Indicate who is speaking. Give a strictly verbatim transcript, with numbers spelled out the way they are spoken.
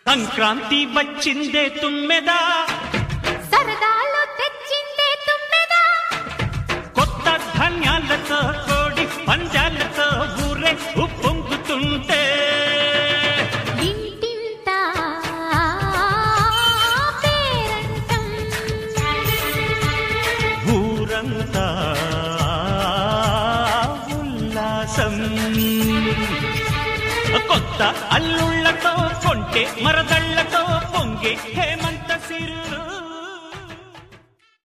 Speaker 1: సంక్రాంతి వచ్చిందే తుమ్మెదా,
Speaker 2: సరదాలో తెచ్చిందే తుమ్మెదా,
Speaker 1: కొత్త ధాన్యాలతో కోడి పంజాలతో ఊరే ఉప్పొంగుతుంటే
Speaker 2: ఇంటింటా పేరంటం,
Speaker 1: ఊరంతా ఉల్లాసం. కొత్త అల్లుళ్లతో కొంటే మరదళ్లతో పొంగే